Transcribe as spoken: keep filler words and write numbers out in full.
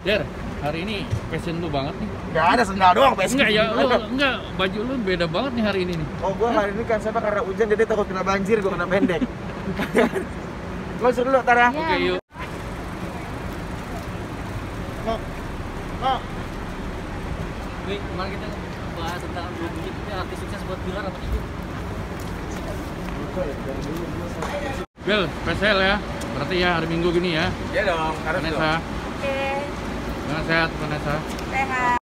Der, hari ini fashion lu banget nih. Gak ada sendal doang fashion. Enggak ya, lu, enggak, baju lu beda banget nih hari ini nih. Oh, gua hari ini kan siapa karena hujan jadi takut kena banjir, gua kena pendek. Masuk dulu, Tara. Oke, okay, yuk. Kok. Kok. Wih, kemarin kita bahas tentang dua bunyi itu artis sukses buat Bilar apa itu? Bel, spesial ya. Berarti ya hari Minggu gini ya. Iya dong, harus Vanessa. dong. Oke, Dengan sehat, Vanessa. sehat.